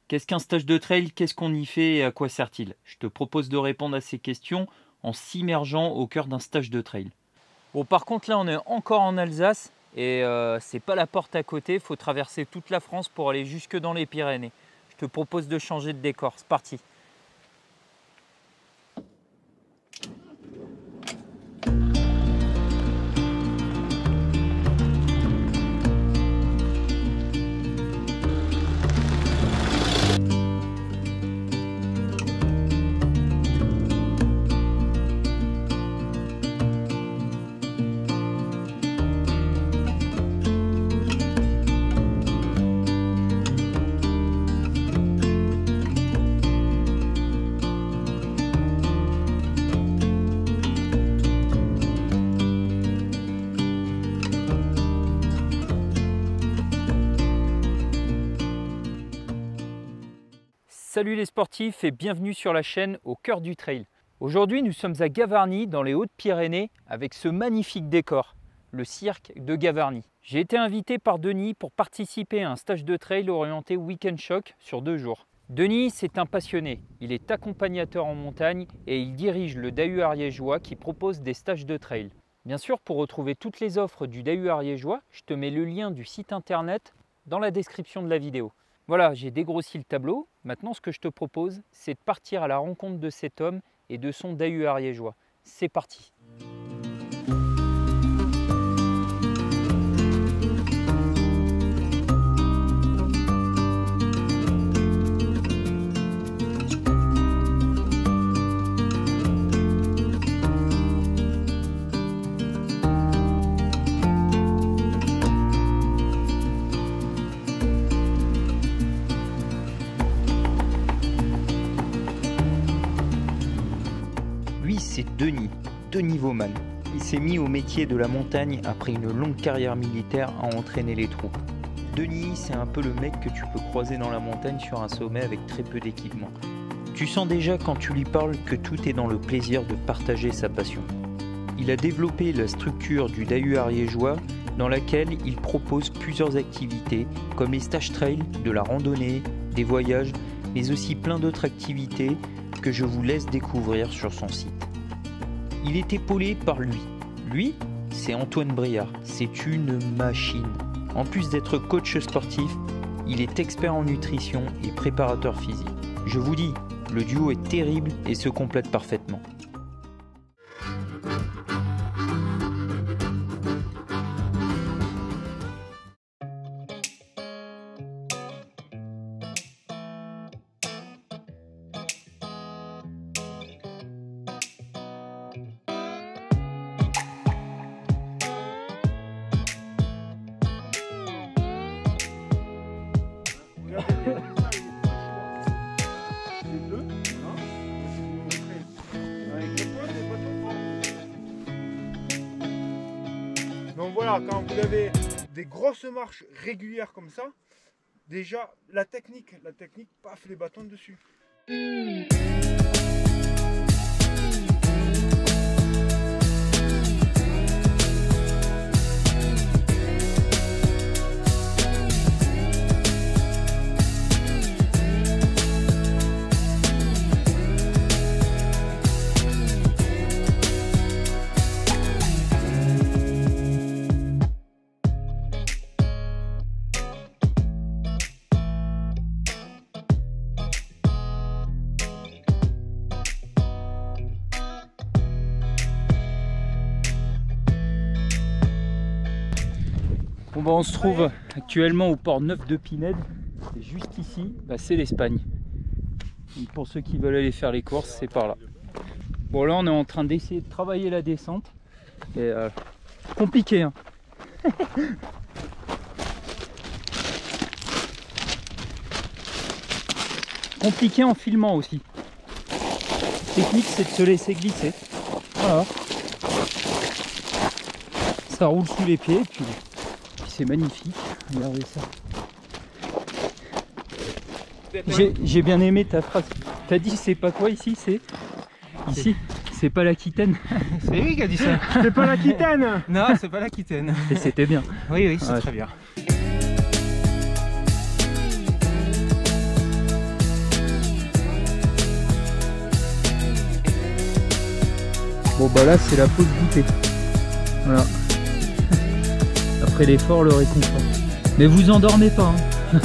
Qu'est-ce qu'un stage de trail? Qu'est-ce qu'on y fait et à quoi sert-il? Je te propose de répondre à ces questions en s'immergeant au cœur d'un stage de trail. Bon, par contre, là, on est encore en Alsace et c'est pas la porte à côté. Il faut traverser toute la France pour aller jusque dans les Pyrénées. Je te propose de changer de décor. C'est parti. Salut les sportifs et bienvenue sur la chaîne Au cœur du trail. Aujourd'hui nous sommes à Gavarnie dans les Hautes-Pyrénées avec ce magnifique décor, le cirque de Gavarnie. J'ai été invité par Denis pour participer à un stage de trail orienté week-end choc sur 2 jours. Denis c'est un passionné, il est accompagnateur en montagne et il dirige le DAU ariégeois qui propose des stages de trail. Bien sûr, pour retrouver toutes les offres du DAU ariégeois, je te mets le lien du site internet dans la description de la vidéo. Voilà, j'ai dégrossi le tableau. Maintenant, ce que je te propose, c'est de partir à la rencontre de cet homme et de son DAU ariégeois. C'est parti! C'est Denis Vauman. Il s'est mis au métier de la montagne après une longue carrière militaire à entraîner les troupes. Denis, c'est un peu le mec que tu peux croiser dans la montagne sur un sommet avec très peu d'équipement. Tu sens déjà quand tu lui parles que tout est dans le plaisir de partager sa passion. Il a développé la structure du DAU ariégeois dans laquelle il propose plusieurs activités comme les stages trail, de la randonnée, des voyages, mais aussi plein d'autres activités que je vous laisse découvrir sur son site. Il est épaulé par lui. Lui, c'est Antoine Briard. C'est une machine. En plus d'être coach sportif, il est expert en nutrition et préparateur physique. Je vous dis, le duo est terrible et se complète parfaitement. Donc voilà, quand vous avez des grosses marches régulières comme ça, déjà la technique, paf, les bâtons dessus. Bon bah on se trouve actuellement au port neuf de Pinède. Et juste ici, bah, c'est l'Espagne. Pour ceux qui veulent aller faire les courses, c'est par là. Bon là on est en train d'essayer de travailler la descente. Et compliqué hein. Compliqué en filmant aussi. La technique c'est de se laisser glisser. Voilà. Ça roule sous les pieds, puis c'est magnifique. Regardez ça. J'ai bien aimé ta phrase. T'as dit c'est pas quoi ici, c'est ici. C'est pas l'Aquitaine. C'est lui qui a dit ça. C'est pas l'Aquitaine. Non, c'est pas l'Aquitaine. Et c'était bien. Oui, oui, c'est ouais. Très bien. Bon bah là c'est la pause goûter. Voilà. Après l'effort, le réconfort. Mais vous endormez pas. Hein.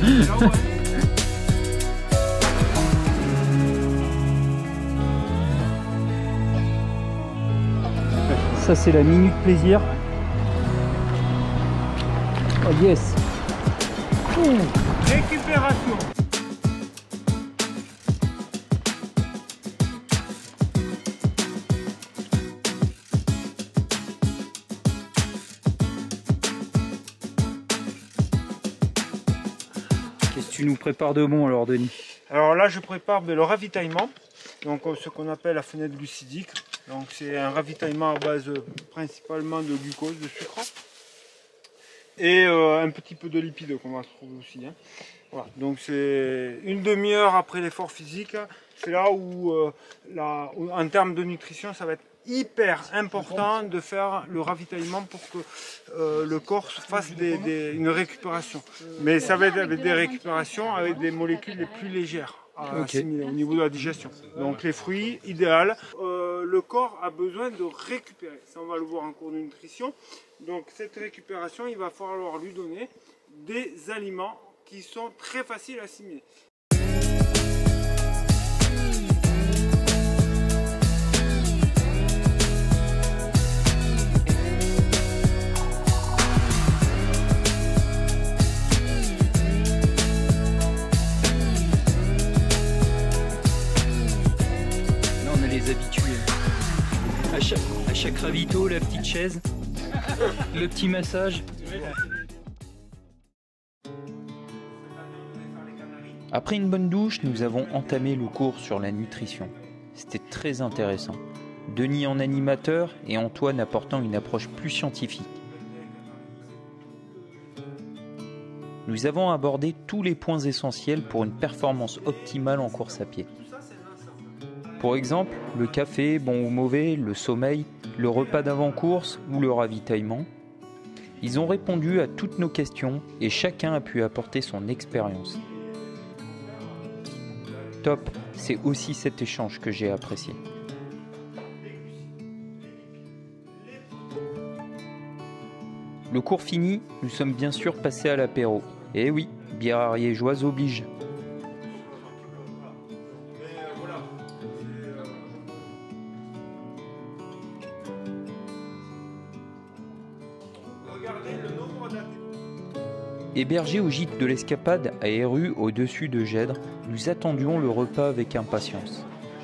Ça c'est la minute plaisir. Oh yes. Récupération. Qu'est-ce que tu nous prépares de bon alors, Denis? Alors là, je prépare le ravitaillement, donc ce qu'on appelle la fenêtre glucidique. Donc c'est un ravitaillement à base principalement de glucose, de sucre, et un petit peu de lipides qu'on va trouver aussi. Hein. Voilà. Donc c'est une demi-heure après l'effort physique. C'est là où, en termes de nutrition, ça va être hyper important de faire le ravitaillement pour que le corps fasse une récupération. Mais ça va être avec des récupérations avec des molécules les plus légères à assimiler au niveau de la digestion. Donc les fruits, idéal. Le corps a besoin de récupérer. Ça, on va le voir en cours de nutrition. Donc cette récupération, il va falloir lui donner des aliments qui sont très faciles à assimiler. Habitués. À chaque ravito, la petite chaise, le petit massage. Après une bonne douche, nous avons entamé le cours sur la nutrition. C'était très intéressant. Denis en animateur et Antoine apportant une approche plus scientifique. Nous avons abordé tous les points essentiels pour une performance optimale en course à pied. Pour exemple, le café, bon ou mauvais, le sommeil, le repas d'avant-course ou le ravitaillement. Ils ont répondu à toutes nos questions et chacun a pu apporter son expérience. Top, c'est aussi cet échange que j'ai apprécié. Le cours fini, nous sommes bien sûr passés à l'apéro. Et oui, bière ariégeoise oblige. Hébergés au gîte de l'Escapade à Héru au-dessus de Gèdre, nous attendions le repas avec impatience.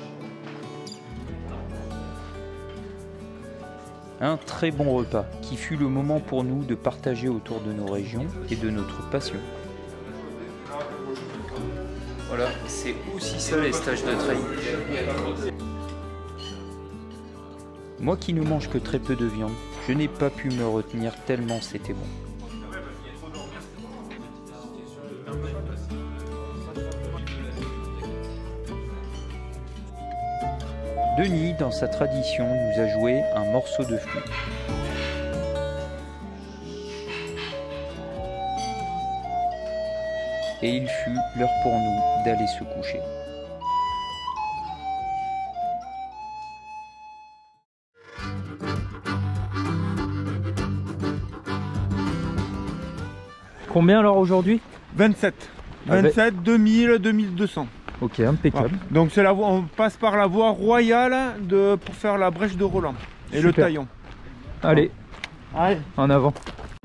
Un très bon repas qui fut le moment pour nous de partager autour de nos régions et de notre passion. Voilà, c'est aussi ça les stages de trail. Moi qui ne mange que très peu de viande, je n'ai pas pu me retenir tellement c'était bon. Denis, dans sa tradition, nous a joué un morceau de flûte. Et il fut l'heure pour nous d'aller se coucher. Combien alors aujourd'hui? 27. 27, 2000, 2200. Ok, impeccable. Voilà. Donc c'est la voie, on passe par la voie royale pour faire la brèche de Roland et Super. le taillon. Allez, Allez. en avant.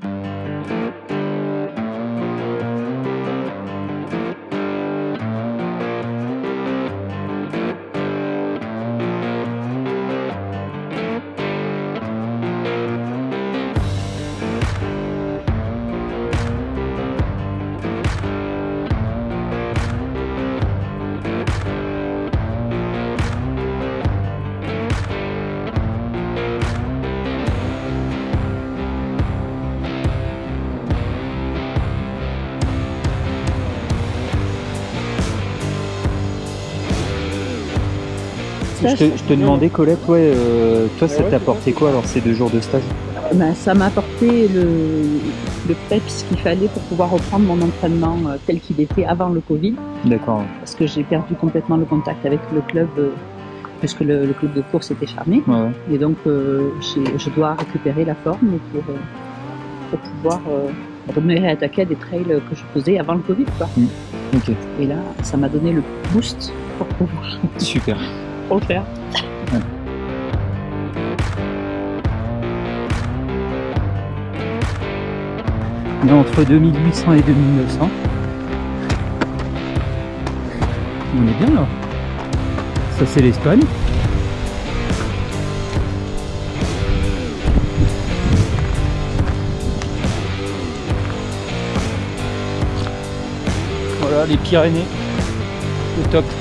Je te demandais, Colette, ouais, toi ça t'a apporté quoi alors ces 2 jours de stage? Ben, ça m'a apporté le peps qu'il fallait pour pouvoir reprendre mon entraînement tel qu'il était avant le Covid. D'accord. Parce que j'ai perdu complètement le contact avec le club puisque le club de course était fermé. Ouais, ouais. Et donc, je dois récupérer la forme pour pouvoir me réattaquer à des trails que je faisais avant le Covid, quoi. Ok, Et là, ça m'a donné le boost pour pouvoir super. le faire. On est entre 2800 et 2900. On est bien là. Ça c'est l'Espagne. Voilà les Pyrénées. Au top.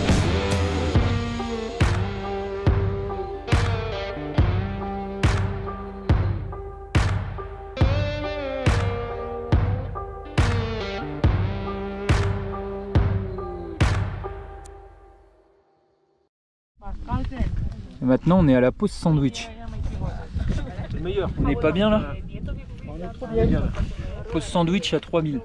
Et maintenant on est à la pause sandwich. On n'est pas bien là? Pause sandwich à 3000.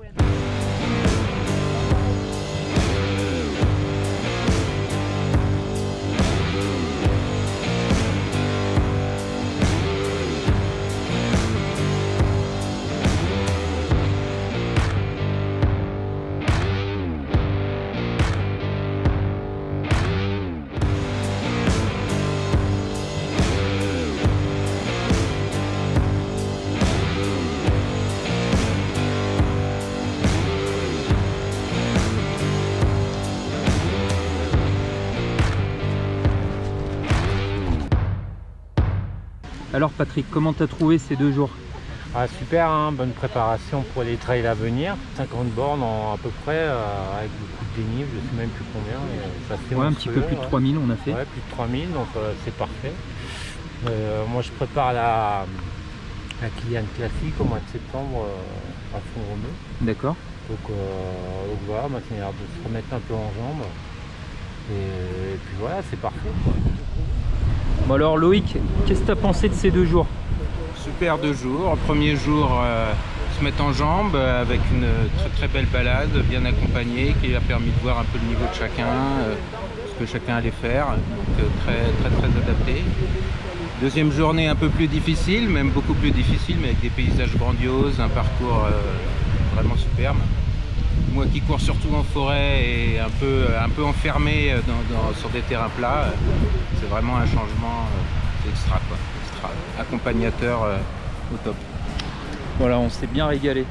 Alors Patrick, comment t'as trouvé ces 2 jours? Ah, super, hein, bonne préparation pour les trails à venir. 50 bornes à peu près, avec beaucoup de dénivelé, je ne sais même plus combien. Ça fait Ouais, un petit peu plus de 3000 on a fait. Ouais, plus de 3000, donc c'est parfait. Moi je prépare la Kilian Classique au mois de septembre à Font-Romeu. D'accord. Donc voilà, maintenant il a l'air de se remettre un peu en jambes. Et puis voilà, c'est parfait, quoi. Bon alors Loïc, qu'est-ce que tu as pensé de ces 2 jours? Super 2 jours. Premier jour, se mettre en jambes avec une très belle balade, bien accompagnée, qui a permis de voir un peu le niveau de chacun, ce que chacun allait faire. Donc très adapté. Deuxième journée un peu plus difficile, même beaucoup plus difficile, mais avec des paysages grandioses, un parcours vraiment superbe. Moi qui cours surtout en forêt et un peu enfermé sur des terrains plats, c'est vraiment un changement extra, quoi. Extra. Accompagnateur au top. Voilà, on s'est bien régalé.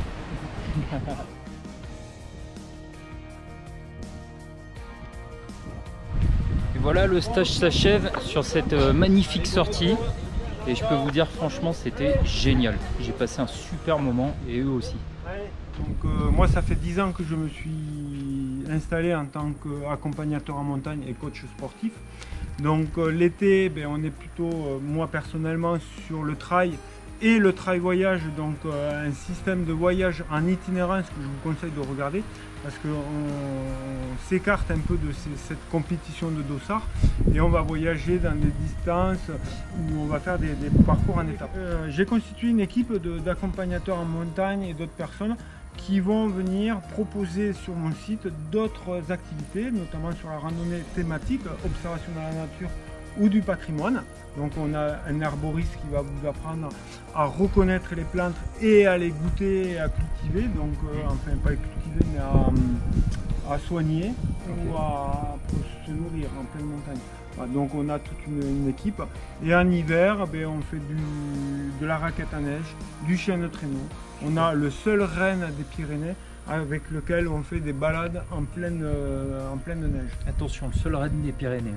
Et voilà, le stage s'achève sur cette magnifique sortie. Et je peux vous dire franchement, c'était génial. J'ai passé un super moment et eux aussi. Donc moi ça fait 10 ans que je me suis installé en tant qu'accompagnateur en montagne et coach sportif. Donc l'été, on est plutôt, moi personnellement, sur le trail et le trail voyage, donc un système de voyage en itinérance que je vous conseille de regarder parce qu'on s'écarte un peu de cette compétition de dossard et on va voyager dans des distances où on va faire des parcours en étapes. J'ai constitué une équipe d'accompagnateurs en montagne et d'autres personnes qui vont venir proposer sur mon site d'autres activités, notamment sur la randonnée thématique, observation dans la nature ou du patrimoine. Donc on a un herboriste qui va vous apprendre à reconnaître les plantes et à les goûter et à cultiver, donc enfin pas cultiver mais à soigner ou à se nourrir en pleine montagne. Voilà, donc on a toute une équipe et en hiver on fait de la raquette à neige, du chien de traîneau. On a le seul renne des Pyrénées avec lequel on fait des balades en pleine neige. Attention, le seul raid des Pyrénées.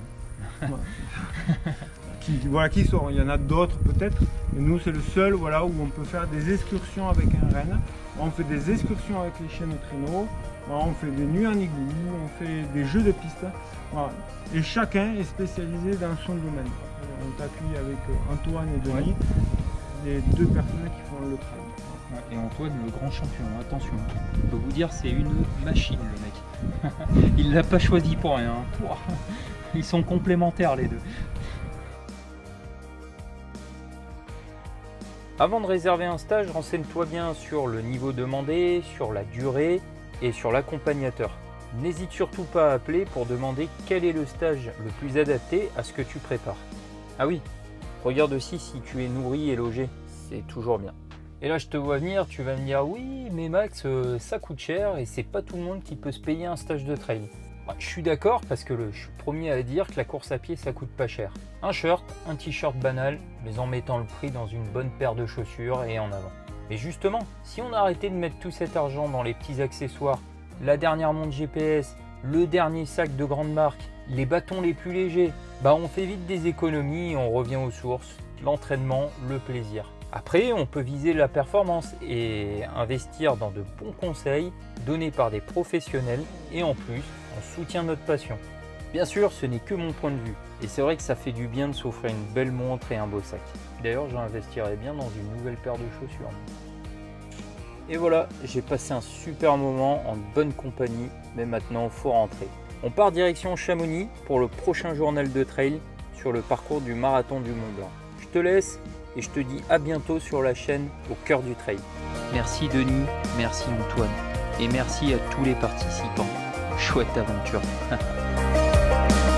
Voilà, qui sort. Il y en a d'autres peut-être, mais nous c'est le seul où on peut faire des excursions avec un renne. On fait des excursions avec les chiens de traîneau, on fait des nuits en igloo, on fait des jeux de piste. Voilà. Et chacun est spécialisé dans son domaine. On t'appuie avec Antoine et Denis, les 2 personnes qui font le trail. Et Antoine, le grand champion, attention. Je peux vous dire, c'est une machine le mec. Il l'a pas choisi pour rien. Ils sont complémentaires les deux. Avant de réserver un stage, renseigne-toi bien sur le niveau demandé, sur la durée et sur l'accompagnateur. N'hésite surtout pas à appeler pour demander quel est le stage le plus adapté à ce que tu prépares. Ah oui, regarde aussi si tu es nourri et logé, c'est toujours bien. Et là je te vois venir, tu vas me dire oui mais Max ça coûte cher et c'est pas tout le monde qui peut se payer un stage de trail. Je suis d'accord parce que je suis le premier à dire que la course à pied ça coûte pas cher. Un shirt, un t-shirt banal, mais en mettant le prix dans une bonne paire de chaussures et en avant. Mais justement, si on arrêtait de mettre tout cet argent dans les petits accessoires, la dernière montre GPS, le dernier sac de grande marque, les bâtons les plus légers, on fait vite des économies et on revient aux sources, l'entraînement, le plaisir. Après, on peut viser la performance et investir dans de bons conseils donnés par des professionnels et en plus, on soutient notre passion. Bien sûr, ce n'est que mon point de vue et c'est vrai que ça fait du bien de s'offrir une belle montre et un beau sac. D'ailleurs, j'investirais bien dans une nouvelle paire de chaussures. Et voilà, j'ai passé un super moment en bonne compagnie, mais maintenant il faut rentrer. On part direction Chamonix pour le prochain journal de trail sur le parcours du marathon du Mont Blanc. Je te laisse et je te dis à bientôt sur la chaîne Au cœur du trail. Merci Denis, merci Antoine et merci à tous les participants. Chouette aventure.